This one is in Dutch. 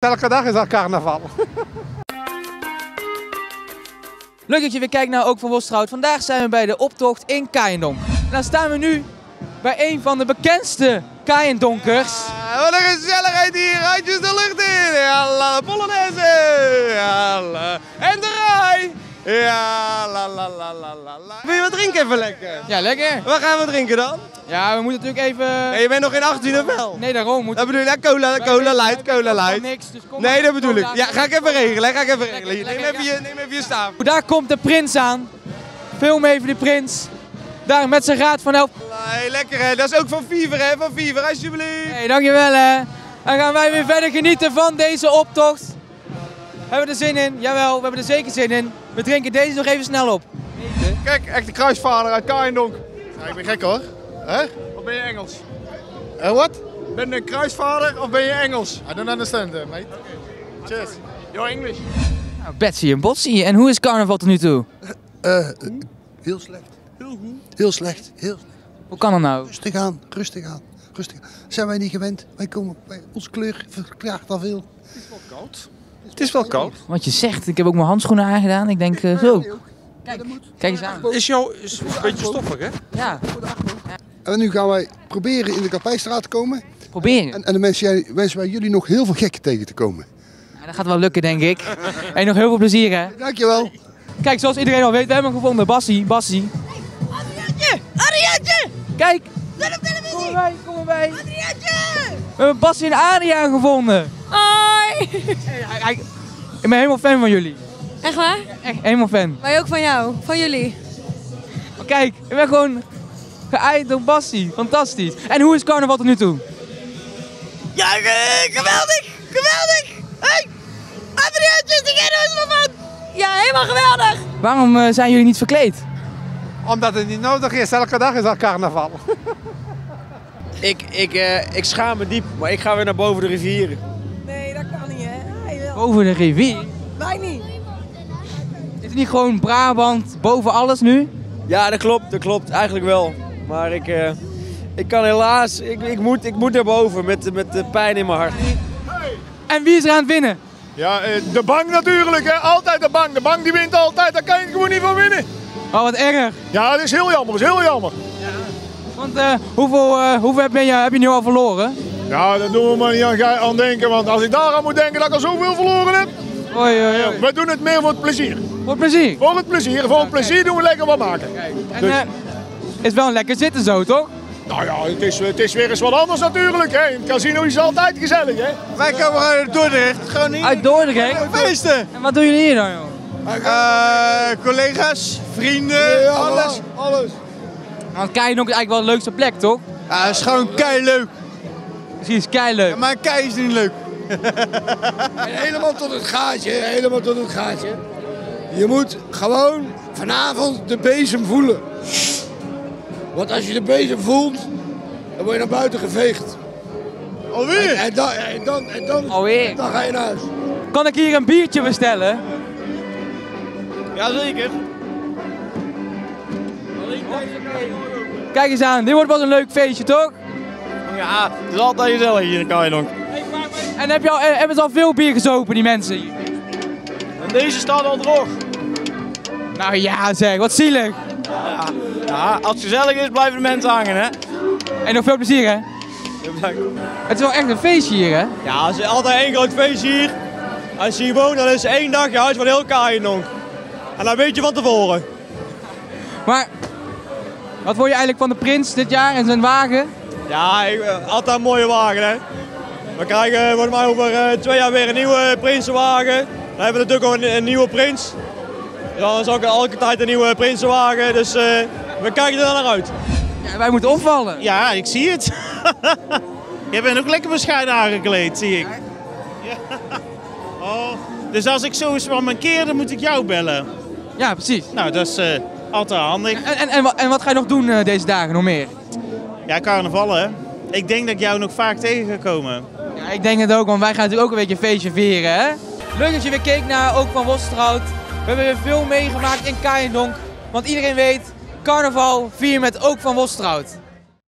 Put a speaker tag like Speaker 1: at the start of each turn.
Speaker 1: Elke dag is al carnaval.
Speaker 2: Leuk dat je weer kijkt naar Ook van Wolstraat. Vandaag zijn we bij de optocht in Kaaiendonk. En dan staan we nu bij een van de bekendste Kaaiendonkers.
Speaker 1: Wat een gezelligheid hier, handjes de lucht in. Ja, de Polonaise. Ja, en de rij. Ja, la la la la la. Wil je wat drinken even lekker?
Speaker 2: Ja, lekker.
Speaker 1: Wat gaan we drinken dan?
Speaker 2: Ja, we moeten natuurlijk even...
Speaker 1: Nee, je bent nog geen 18 of wel?
Speaker 2: Nee, daarom.
Speaker 1: Dat bedoel je, cola light.
Speaker 2: Niks, dus kom
Speaker 1: Nee,
Speaker 2: maar.
Speaker 1: dat bedoel ik.
Speaker 2: Cola.
Speaker 1: Ja, ga ik even regelen.
Speaker 2: Lekker,
Speaker 1: Neem even je staaf.
Speaker 2: Daar komt de prins aan. Film even de prins. Daar met zijn raad van elf.
Speaker 1: Hey, lekker hè, dat is ook van Fever hè, van Fever, alsjeblieft.
Speaker 2: Hey, dankjewel hè. Dan gaan wij weer verder genieten van deze optocht. Hebben we er zin in? Jawel, we hebben er zeker zin in. We drinken deze nog even snel op.
Speaker 1: Kijk, echt de kruisvader uit Kaaiendonk.
Speaker 3: Ja, ik ben gek hoor. Hè?
Speaker 1: Of ben je Engels?
Speaker 3: What?
Speaker 1: Ben je een kruisvader of ben je Engels?
Speaker 3: I don't understand, mate. Cheers.
Speaker 1: Your English.
Speaker 2: Nou, Betsy en Botsy. En hoe is carnaval tot nu toe?
Speaker 3: Heel slecht. Heel slecht.
Speaker 2: Hoe kan dat nou?
Speaker 3: Rustig aan. Zijn wij niet gewend? Onze kleur verklaart al veel.
Speaker 1: Het is wel koud.
Speaker 2: Wat je zegt, ik heb ook mijn handschoenen aangedaan. Ik denk zo. Kijk eens aan.
Speaker 1: Is een beetje stoffig hè?
Speaker 2: Ja,
Speaker 3: En nu gaan wij proberen in de Kapijstraat te komen.
Speaker 2: proberen.
Speaker 3: En dan wensen wij jullie nog heel veel gekken tegen te komen.
Speaker 2: Ja, dat gaat wel lukken, denk ik. En nog heel veel plezier, hè?
Speaker 3: Dankjewel.
Speaker 2: Kijk, zoals iedereen al weet, we hebben hem gevonden. Bassie.
Speaker 4: Adriaantje!
Speaker 2: Kijk,
Speaker 4: Zet op televisie!
Speaker 2: kom erbij.
Speaker 4: Adriaantje!
Speaker 2: We hebben Bassie en Adriaan gevonden.
Speaker 4: Hoi!
Speaker 2: Ik ben helemaal fan van jullie.
Speaker 4: Echt waar?
Speaker 2: Echt helemaal fan.
Speaker 4: Wij ook van jou, van jullie.
Speaker 2: Maar kijk, ik ben gewoon geëind door Bassie. Fantastisch. En hoe is carnaval tot nu toe?
Speaker 4: Ja, geweldig! Hey! Adriaantje, zie jij er eens van? Ja, helemaal geweldig!
Speaker 2: Waarom zijn jullie niet verkleed?
Speaker 1: Omdat het niet nodig is, elke dag is al carnaval.
Speaker 5: Ik schaam me diep, maar ik ga weer naar boven de rivieren.
Speaker 4: Nee, dat kan niet, hè?
Speaker 2: Boven de rivier.
Speaker 4: Wij niet.
Speaker 2: Is het niet gewoon Brabant boven alles nu?
Speaker 5: Ja, dat klopt, eigenlijk wel. Maar ik kan helaas, ik moet naar boven met de pijn in mijn hart.
Speaker 2: En wie is er aan het winnen?
Speaker 6: Ja, de bank natuurlijk, hè. Altijd de bank. De bank die wint altijd, daar kan je gewoon niet van winnen.
Speaker 2: Oh, wat erg.
Speaker 6: Ja, dat is heel jammer,
Speaker 2: Want hoeveel heb je nu al verloren?
Speaker 6: Ja, daar doen we maar niet aan denken, want als ik daar aan moet denken dat ik al zoveel verloren heb.
Speaker 2: Oei.
Speaker 6: We doen het meer voor het plezier.
Speaker 2: Wat plezier.
Speaker 6: Voor het plezier doen we lekker wat maken.
Speaker 2: En is wel lekker zitten zo, toch?
Speaker 6: Nou ja, het is weer eens wat anders natuurlijk, hè. In het casino is het altijd gezellig, hè.
Speaker 1: Wij komen uit Dordrecht, gewoon hier.
Speaker 2: Uit Dordrecht?
Speaker 1: Feesten.
Speaker 2: En wat doen jullie hier dan, joh?
Speaker 1: Collega's, vrienden, alles.
Speaker 2: Want Kaaiendonk is eigenlijk wel de leukste plek, toch?
Speaker 1: Ja, het is gewoon keileuk.
Speaker 2: Precies, keileuk.
Speaker 1: Maar kei is niet leuk.
Speaker 3: Helemaal tot het gaatje. Je moet gewoon vanavond de bezem voelen. Want als je de bezem voelt, dan word je naar buiten geveegd.
Speaker 1: Alweer?
Speaker 3: En dan
Speaker 2: Alweer.
Speaker 3: ga je naar huis.
Speaker 2: Kan ik hier een biertje bestellen?
Speaker 1: Jazeker.
Speaker 2: Kijk eens aan, dit wordt wel een leuk feestje, toch?
Speaker 5: Ja, het is altijd gezellig hier in Kaaiendonk.
Speaker 2: En hebben ze al veel bier gezopen, die mensen hier?
Speaker 5: En deze staat al droog.
Speaker 2: Nou ja zeg, wat zielig.
Speaker 5: Ja, als het gezellig is, blijven de mensen hangen, hè.
Speaker 2: En nog veel plezier, hè? Het is wel echt een feestje hier, hè?
Speaker 5: Ja, het is altijd één groot feestje hier. Als je hier woont, dan is één dag je huis van heel Kaaiendonk. En dat weet je van tevoren.
Speaker 2: Maar, wat vond je eigenlijk van de prins dit jaar en zijn wagen?
Speaker 5: Ja, altijd een mooie wagen, hè. We krijgen volgens mij over 2 jaar weer een nieuwe prinsenwagen. Dan hebben we natuurlijk ook een nieuwe prins. Dan is ook elke tijd een nieuwe prinsenwagen, dus we kijken er naar uit.
Speaker 2: Ja, wij moeten opvallen.
Speaker 7: Ja, ik zie het. Je bent ook lekker bescheiden aangekleed, zie ik. Ja. Oh, dus als ik zo eens van mijn keer, dan moet ik jou bellen.
Speaker 2: Ja, precies.
Speaker 7: Nou, dat is altijd handig.
Speaker 2: En wat ga je nog doen deze dagen, nog meer?
Speaker 7: Ja, carnaval hè. Ik denk dat ik jou nog vaak tegen ga komen.
Speaker 2: Ja, ik denk het ook, want wij gaan natuurlijk ook een beetje een feestje vieren, hè? Leuk dat je weer keek naar Ook van Wolstraat. We hebben weer veel meegemaakt in Kaaiendonk. Want iedereen weet, carnaval vier met Ook van Wolstraat.